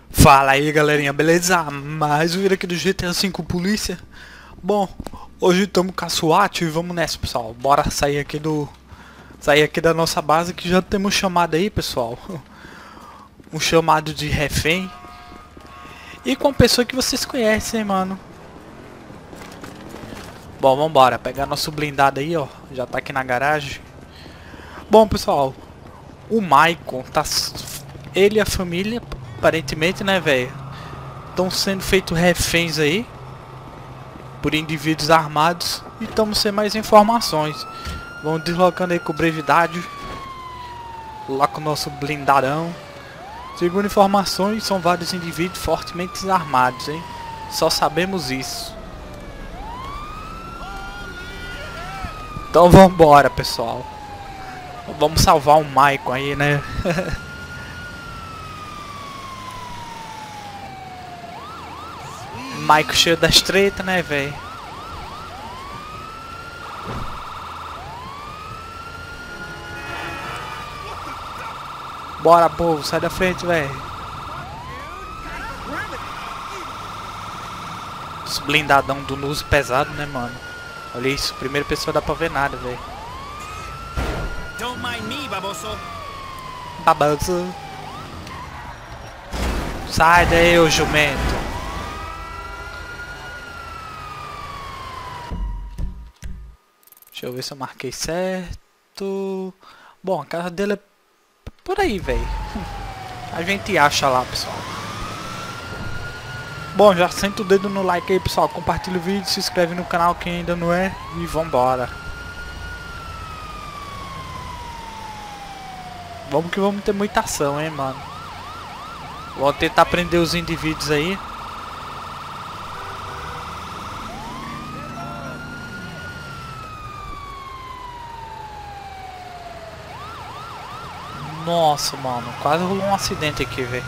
Fala aí galerinha, beleza? Mais um vídeo aqui do GTA V Polícia. Bom, hoje estamos com a SWAT e vamos nessa, pessoal. Bora sair aqui da nossa base, que já temos um chamado aí, pessoal. Um chamado de refém. E com uma pessoa que vocês conhecem, mano. Bom, vambora, pegar nosso blindado aí, ó. Já tá aqui na garagem. Bom, pessoal, o Maicon tá... Ele e a família, aparentemente, né, velho, estão sendo feitos reféns aí por indivíduos armados. E estamos sem mais informações. Vamos deslocando aí com brevidade, lá com o nosso blindadão. Segundo informações, são vários indivíduos fortemente armados, hein? Só sabemos isso. Então vambora, pessoal. Vamos salvar o Maicon aí, né? Maicon cheio das tretas, né, velho? Bora, povo, sai da frente, velho. Os blindadão do uso pesado, né, mano? Olha isso, primeira pessoa dá pra ver nada, velho. Don't mind me, baboso. Baboso. Sai daí, ô jumento. Deixa eu ver se eu marquei certo. Bom, a casa dele é por aí, velho. A gente acha lá, pessoal. Bom, já senta o dedo no like aí, pessoal. Compartilha o vídeo, se inscreve no canal quem ainda não é. E vambora. Vamos que vamos ter muita ação, hein, mano. Vou tentar prender os indivíduos aí. Nossa, mano, quase rolou um acidente aqui, velho.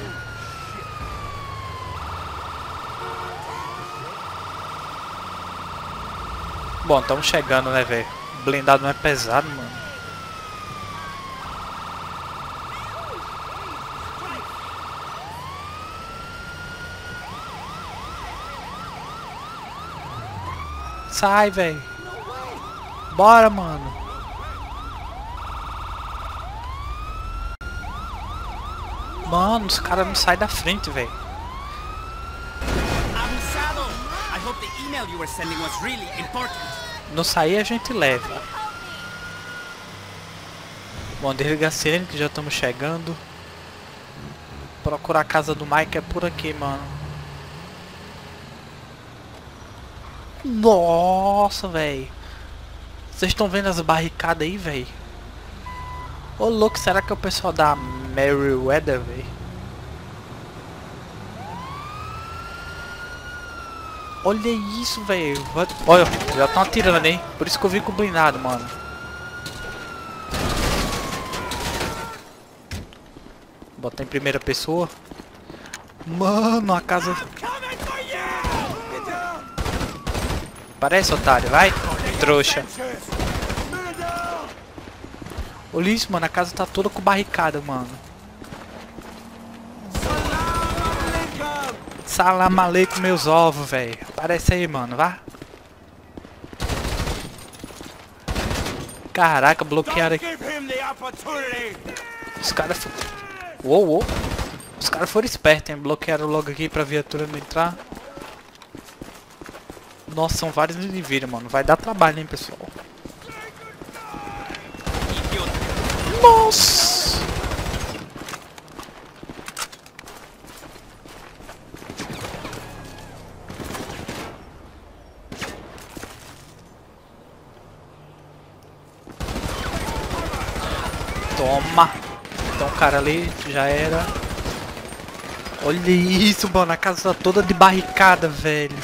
Bom, estamos chegando, né, velho? O blindado não é pesado, mano. Sai, velho. Bora, mano. Mano, os caras não saem da frente, velho. Abusado. I hope the email you were sending was really important. Não sair a gente leva. Bom, desliga a sirene que já estamos chegando. Procurar a casa do Mike é por aqui, mano. Nossa, velho. Vocês estão vendo as barricadas aí, velho? Ô louco, será que é o pessoal da Merryweather, velho? Olha isso, velho. Olha, já estão atirando, hein? Por isso que eu vim com o blindado, mano. Botar em primeira pessoa. Mano, a casa... Parece, otário, vai. Trouxa. Olha isso, mano, a casa tá toda com barricada, mano. Salam aleikum, meus ovos, velho. Aparece aí, mano, vá. Caraca, bloquearam aqui. Os caras... Uou. Os caras foram espertos, hein. Bloquearam logo aqui pra viatura não entrar. Nossa, são vários indivíduos, mano. Vai dar trabalho, hein, pessoal. Nossa! Toma! Então o cara ali já era. Olha isso, mano. A casa tá toda de barricada, velho.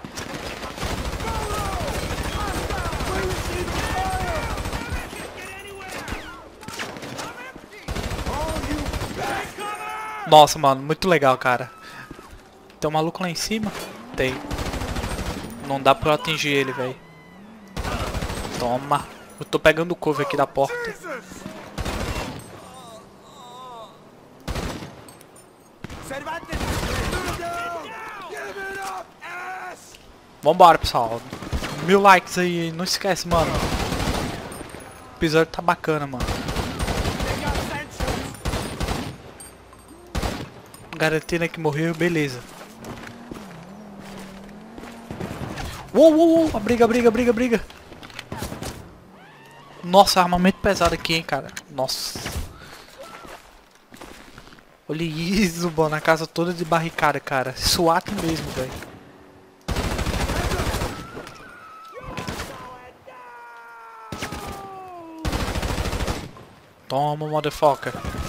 Nossa, mano, muito legal, cara. Tem um maluco lá em cima? Tem. Não dá pra eu atingir ele, velho. Toma. Eu tô pegando o cover aqui da porta. Vambora, pessoal. 1000 likes aí, não esquece, mano. O episódio tá bacana, mano. Garantindo que morreu, beleza. Uou, uou, uou, briga. Nossa, armamento pesado aqui, hein, cara. Nossa. Olha isso, mano, a casa toda de barricada, cara. SWAT mesmo, velho. Toma, motherfucker.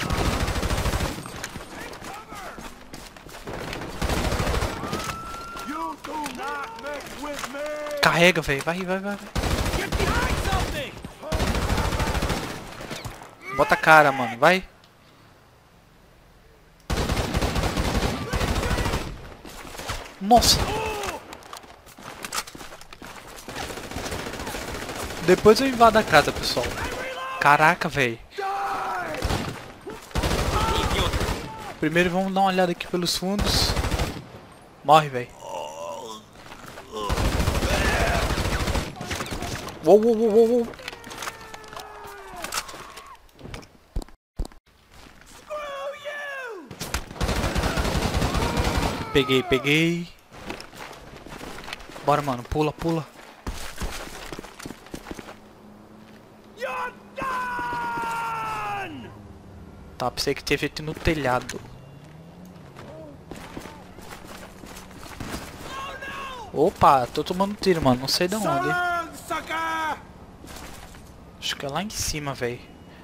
Carrega, velho. Vai. Bota a cara, mano. Vai. Nossa. Depois eu invado a casa, pessoal. Caraca, velho. Primeiro vamos dar uma olhada aqui pelos fundos. Morre, velho. Uou. Peguei. Bora, mano. Pula. Tá, pensei que tinha feito no telhado. Opa, tô tomando tiro, mano. Não sei de onde. Acho que é lá em cima, velho.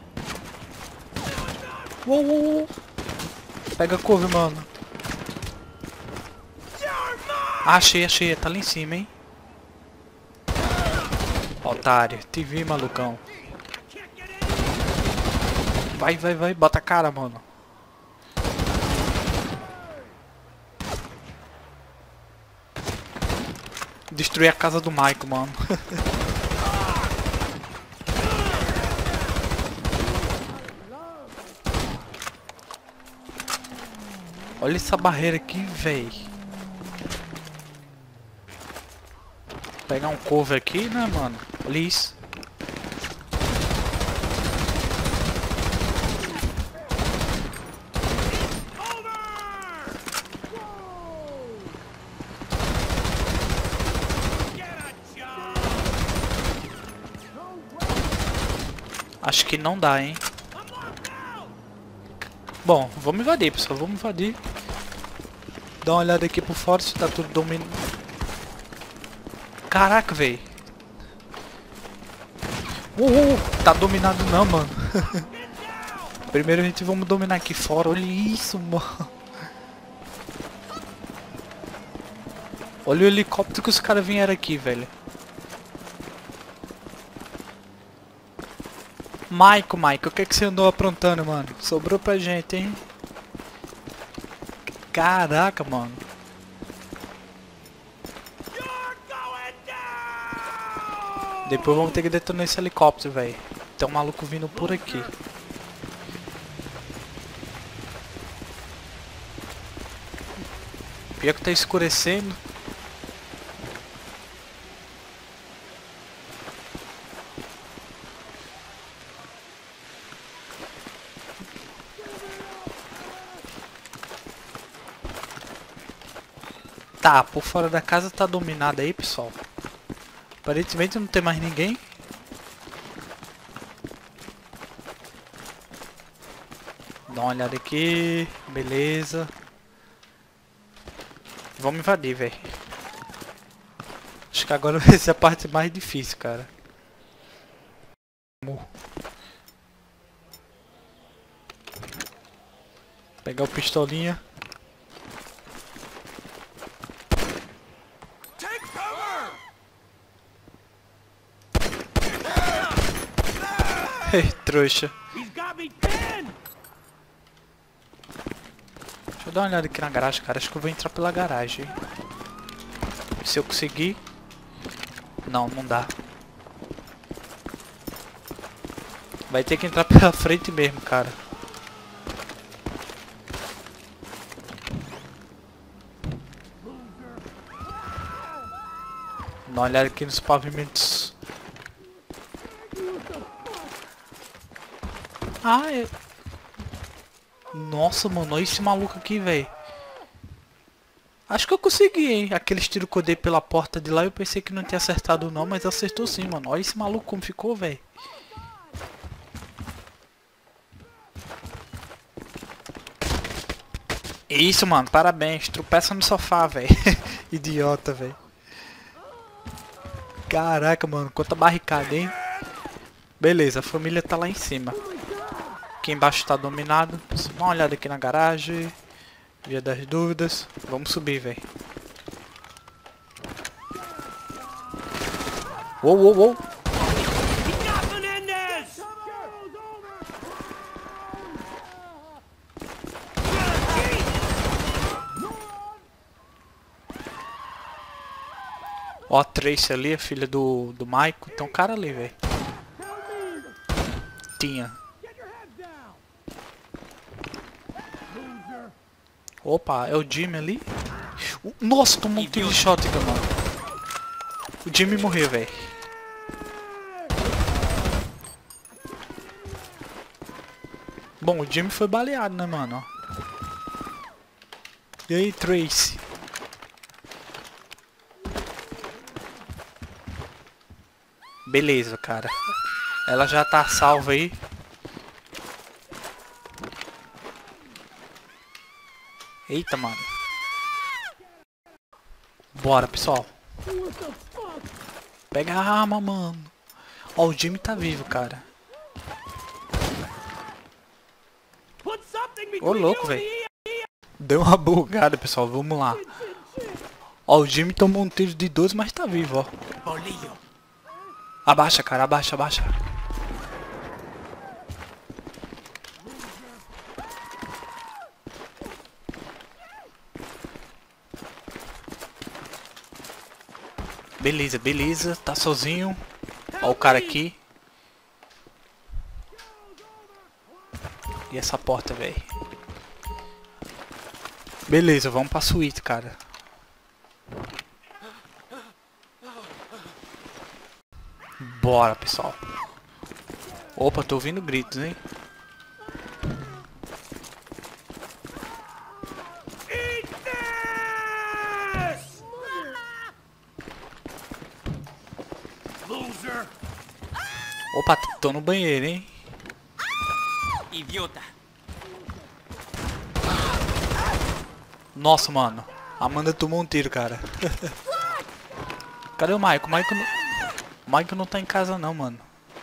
Uou. Pega a couve, mano. Achei. Tá lá em cima, hein. Otário. Te vi, malucão. Vai. Bota a cara, mano. Destruir a casa do Michael, mano. Olha essa barreira aqui, véi. Pegar um cover aqui, né, mano? Olha isso. Acho que não dá, hein? Bom, vamos invadir, pessoal. Vamos invadir. Dá uma olhada aqui por fora se tá tudo dominado. Caraca, velho. Tá dominado não, mano. Primeiro a gente vamos dominar aqui fora. Olha isso, mano. Olha o helicóptero que os caras vieram aqui, velho. Michael, o que você andou aprontando, mano? Sobrou pra gente, hein? Caraca, mano. Depois vamos ter que detonar esse helicóptero, velho. Tem um maluco vindo por aqui. Pior que tá escurecendo. Tá, por fora da casa tá dominada aí, pessoal. Aparentemente não tem mais ninguém. Dá uma olhada aqui. Beleza. Vamos invadir, velho. Acho que agora vai ser a parte mais difícil, cara. Pegar o pistolinha. Ei, trouxa. Deixa eu dar uma olhada aqui na garagem, cara. Acho que eu vou entrar pela garagem. Se eu conseguir. Não dá. Vai ter que entrar pela frente mesmo, cara. Dá uma olhada aqui nos pavimentos. Ah, é... Nossa, mano, olha esse maluco aqui, velho. Acho que eu consegui, hein. Aqueles tiros que eu dei pela porta de lá, eu pensei que não tinha acertado não, mas acertou sim, mano. Olha esse maluco como ficou, velho. Isso, mano, parabéns. Tropeça no sofá, velho. Idiota, velho. Caraca, mano, quanta barricada, hein. Beleza, a família tá lá em cima. Aqui embaixo tá dominado. Dá uma olhada aqui na garagem. Via das dúvidas. Vamos subir, velho. Uou, uou, uou. Ó, a Tracy ali, a filha do Michael. Tem um cara ali, velho. Tinha. Opa, é o Jimmy ali. Nossa, tomou um tiro de shotgun, mano. O Jimmy morreu, velho. Bom, o Jimmy foi baleado, né, mano? E aí, Tracy? Beleza, cara. Ela já tá salva aí. Eita, mano. Bora, pessoal. Pega a arma, mano. Ó, o Jimmy tá vivo, cara. Ô, louco, velho. Deu uma bugada, pessoal. Vamos lá. Ó, o Jimmy tomou um tiro de 12, mas tá vivo, ó. Abaixa, cara. Abaixa, abaixa. Beleza, beleza. Tá sozinho. Ó o cara aqui. E essa porta, velho. Beleza, vamos pra suíte, cara. Bora, pessoal. Opa, tô ouvindo gritos, hein? Opa, tô no banheiro, hein? Idiota. Nossa, mano. A Amanda tomou um tiro, cara. Cadê o Michael? O Michael não tá em casa não, mano.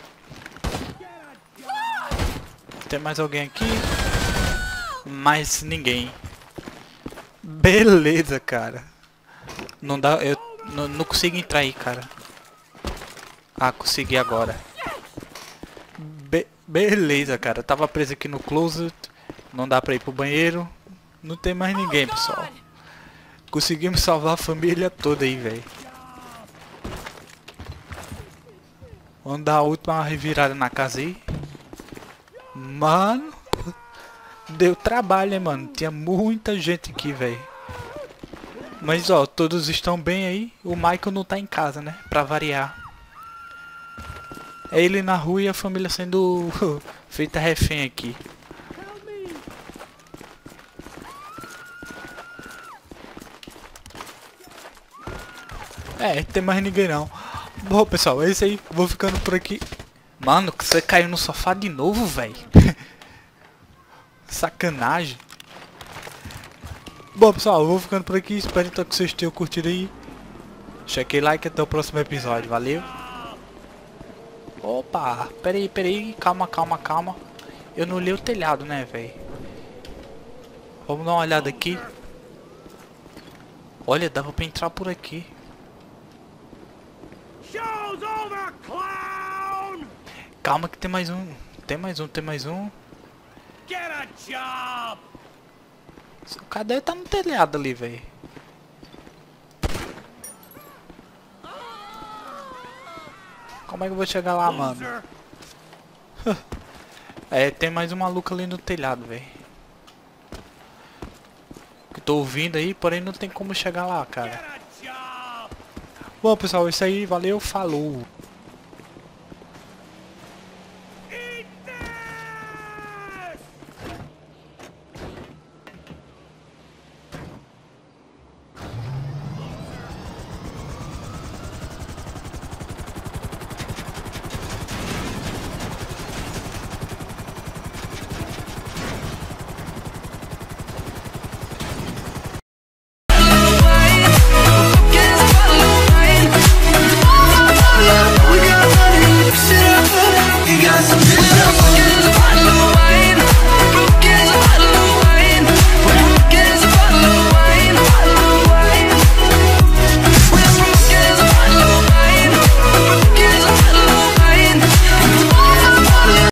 Tem mais alguém aqui? Mais ninguém. Beleza, cara. Não dá... Eu não consigo entrar aí, cara. Ah, consegui agora. Beleza, cara. Tava preso aqui no closet. Não dá pra ir pro banheiro. Não tem mais ninguém, pessoal. Conseguimos salvar a família toda aí, velho. Vamos dar a última revirada na casa aí. Mano. Deu trabalho, hein, mano. Tinha muita gente aqui, velho. Mas, ó, todos estão bem aí. O Michael não tá em casa, né? Pra variar. É ele na rua e a família sendo feita refém aqui. É, tem mais ninguém não. Bom, pessoal, é isso aí. Vou ficando por aqui. Mano, você caiu no sofá de novo, velho. Sacanagem. Bom, pessoal, eu vou ficando por aqui. Espero então que vocês tenham curtido aí. Cheque like até o próximo episódio. Valeu. Opa, peraí. Calma. Eu não olhei o telhado, né, velho. Vamos dar uma olhada aqui. Olha, dava pra entrar por aqui. Calma que tem mais um. Tem mais um. Cadê? Tá no telhado ali, velho. Como é que eu vou chegar lá, mano? É, tem mais um maluco ali no telhado, velho. Que tô ouvindo aí, porém não tem como chegar lá, cara. Bom, pessoal, é isso aí. Valeu, falou.